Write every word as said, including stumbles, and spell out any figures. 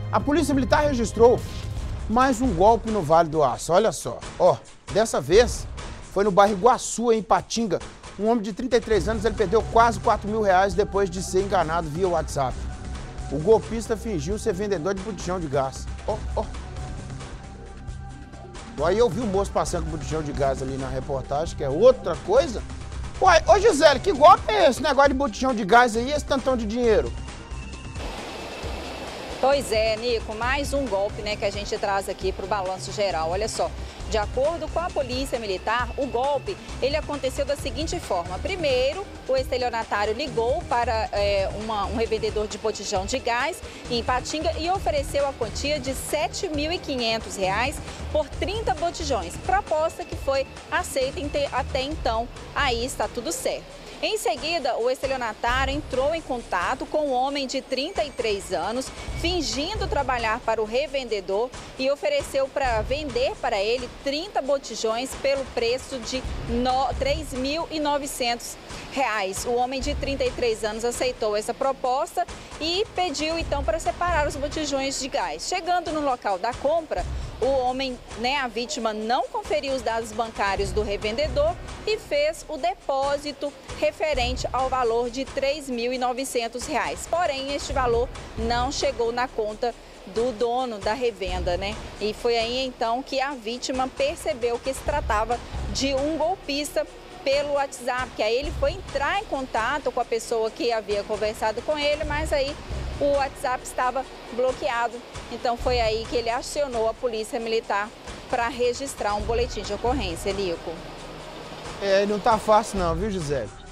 A Polícia Militar registrou mais um golpe no Vale do Aço. Olha só, ó, dessa vez foi no bairro Iguaçu, em Ipatinga. Um homem de trinta e três anos, ele perdeu quase quatro mil reais depois de ser enganado via WhatsApp. O golpista fingiu ser vendedor de botijão de gás. Ó, ó. Aí eu vi o moço passando com botijão de gás ali na reportagem, que é outra coisa. Uai, ô Gisele, que golpe é esse negócio de botijão de gás aí, esse tantão de dinheiro? Pois é, Nico, mais um golpe, né, que a gente traz aqui para o balanço geral. Olha só, de acordo com a Polícia Militar, o golpe ele aconteceu da seguinte forma. Primeiro, o estelionatário ligou para é, uma, um revendedor de botijão de gás em Ipatinga e ofereceu a quantia de sete mil e quinhentos reais por trinta botijões. Proposta que foi aceita até então. Aí está tudo certo. Em seguida, o estelionatário entrou em contato com um homem de trinta e três anos, fingindo trabalhar para o revendedor e ofereceu para vender para ele trinta botijões pelo preço de três mil e novecentos reais. O homem de trinta e três anos aceitou essa proposta e pediu então para separar os botijões de gás. Chegando no local da compra, o homem, né, a vítima, não conferiu os dados bancários do revendedor e fez o depósito referente ao valor de três mil e novecentos reais. Porém, este valor não chegou na conta do dono da revenda, né? E foi aí então que a vítima percebeu que se tratava de um golpista pelo WhatsApp, que aí ele foi entrar em contato com a pessoa que havia conversado com ele, mas aí o WhatsApp estava bloqueado. Então foi aí que ele acionou a Polícia Militar para registrar um boletim de ocorrência, Nico. É, não tá fácil não, viu, Gisele?